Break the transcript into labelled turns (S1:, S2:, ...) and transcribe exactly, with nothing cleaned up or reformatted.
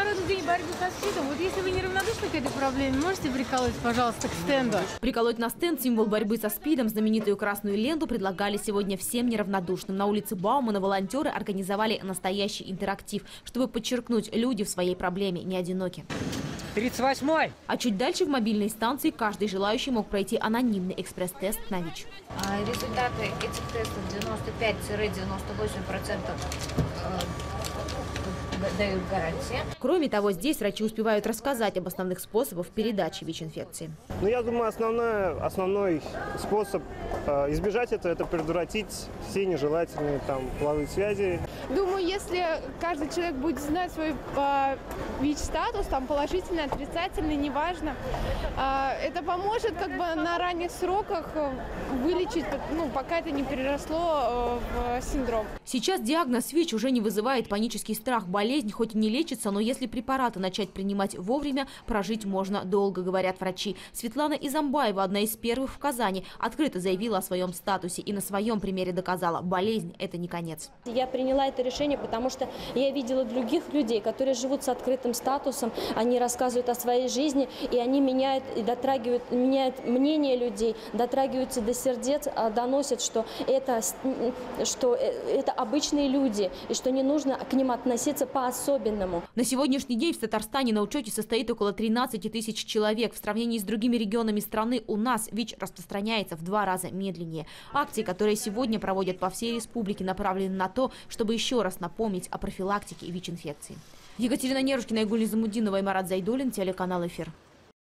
S1: Международный день борьбы со СПИДом. Вот если вы неравнодушны к этой проблеме, можете приколоть, пожалуйста, к стенду?
S2: Приколоть на стенд символ борьбы со СПИДом, знаменитую красную ленту, предлагали сегодня всем неравнодушным. На улице Баумана волонтеры организовали настоящий интерактив, чтобы подчеркнуть, люди в своей проблеме не одиноки.
S3: тридцать восьмой.
S2: А чуть дальше в мобильной станции каждый желающий мог пройти анонимный экспресс-тест на ВИЧ.
S4: Результаты этих тестов девяносто пять — девяносто восемь процентов дают гарантии.
S2: Кроме того, здесь врачи успевают рассказать об основных способах передачи ВИЧ-инфекции.
S5: Ну, я думаю, основной, основной способ э, избежать этого – это предотвратить все нежелательные там половые связи.
S6: Думаю, если каждый человек будет знать свой э, ВИЧ-статус, там положительный, отрицательный, неважно, э, это поможет как бы на ранних сроках вылечить, ну, пока это не переросло э, в синдром.
S2: Сейчас диагноз ВИЧ уже не вызывает панический страх. Болезнь хоть и не лечится, но если препараты начать принимать вовремя, прожить можно долго, говорят врачи. Светлана Изамбаева, одна из первых в Казани, открыто заявила о своем статусе и на своем примере доказала – болезнь – это не конец.
S7: Я приняла это решение, потому что я видела других людей, которые живут с открытым статусом, они рассказывают о своей жизни, и они меняют и дотрагивают, меняют мнение людей, дотрагиваются до сердец, доносят, что это, что это обычные люди, и что не нужно к ним относиться по-особенному.
S2: На сегодняшний день в Татарстане на учете состоит около тринадцати тысяч человек. В сравнении с другими регионами страны у нас ВИЧ распространяется в два раза медленнее. Акции, которые сегодня проводят по всей республике, направлены на то, чтобы еще раз напомнить о профилактике ВИЧ-инфекции. Екатерина Нерушкина, Игуль Низамуддинова и Марат Зайдуллин, телеканал «Эфир».